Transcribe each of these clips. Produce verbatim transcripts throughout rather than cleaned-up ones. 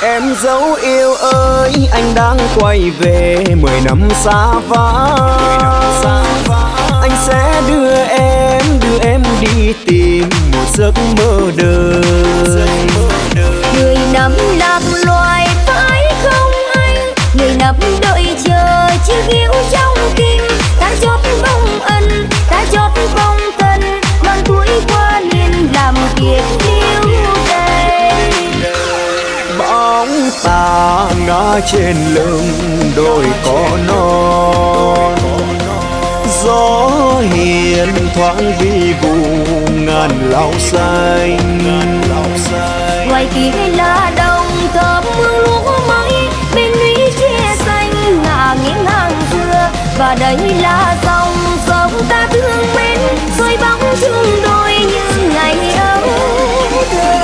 Em dấu yêu ơi, anh đang quay về mười năm xa vắng. Anh sẽ đưa em, đưa em đi tìm một giấc mơ đời. Người nắm lạc loài phải không anh? Người nắm đợi chờ chiếc yêu trong tim. Ta chót bông ân, ta chót bông thân, mang tuổi qua liền làm kiệt yêu đây. Bóng ta ngã trên lưng đồi cỏ non, gió hiền thoáng vi vu ngàn lau xanh. Ngoài kia là đồng thơm mương lúa mới, bên núi che xanh ngả nghiêng hàng dừa. Và đây là dòng sông ta thương mến, rồi bóng chung đôi như ngày ấu thơ.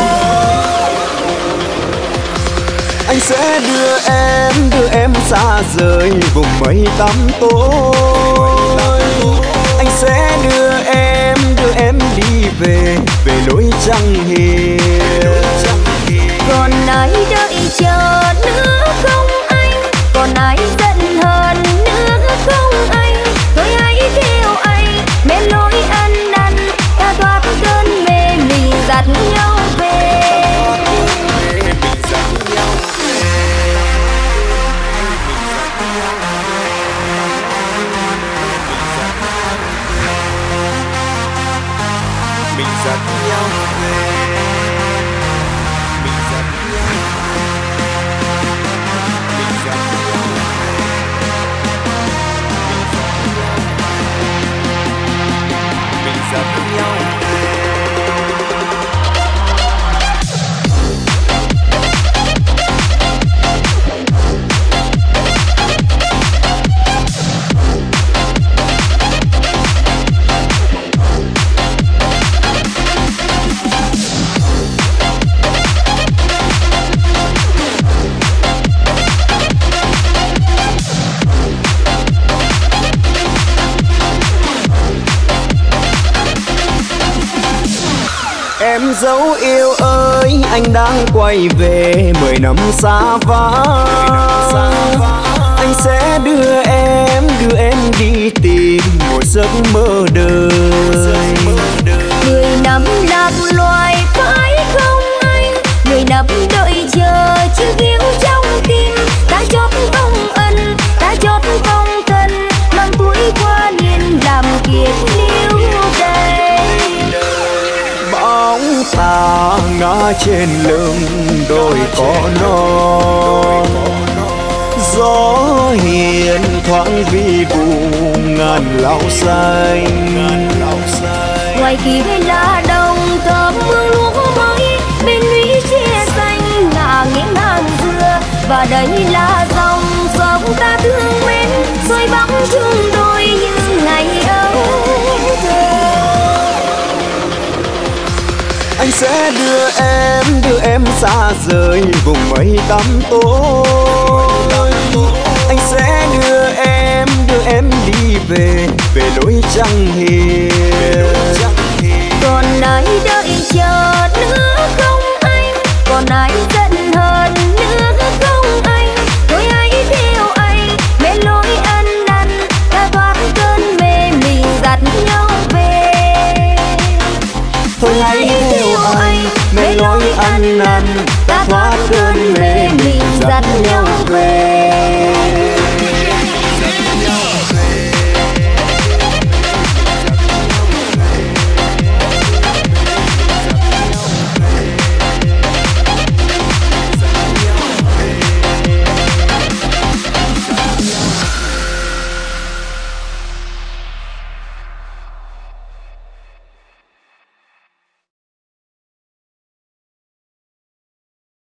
Anh sẽ đưa em, đưa em xa rời vùng mây tăm tối. Anh sẽ đưa em, đưa em đi về, về lối trăng hiền. Còn ai đợi chờ nữa không anh? Còn ai giận hờn nữa không anh? Thôi hãy theo anh, mê lối ăn năn, ta thoát cơn mê mình dắt nhau về. Mình dắt nhau về, mình dắt nhau về, mình dắt nhau về, mình dắt nhau về. Em dấu yêu ơi, anh đang quay về mười năm xa vắng. Anh sẽ đưa em, đưa em đi tìm một giấc mơ đời. Người nắm lạc loài phải không anh? Người nắm đợi chờ chiếc yêu trong tim. Ta chót bông ân, ta chót bông thân, mang tuổi qua liền làm kiệt liêu đây. Bóng ta ngã trên lưng đồi cỏ non, gió hiền thoáng vi vu ngàn lau xanh. Ngoài kia là đồng thơm mương lúa mới, bên núi che xanh ngả nghiêng hàng dừa. Và đây là dòng sông ta thương mến, rồi bóng chung đôi như ngày ấu thơ. Anh sẽ đưa em, đưa em xa rời vùng mây tăm tối. Anh sẽ đưa em, đưa em đi về, về lối trăng hiền. Còn ai đợi chờ nữa không anh? Còn ai giận hờn nữa không anh? Thôi hãy theo anh, mê lối ăn năn, ta thoát cơn mê mình dắt nhau về. Thôi hãy theo anh, mê lối ăn năn, ta thoát cơn mê mình dắt nhau về.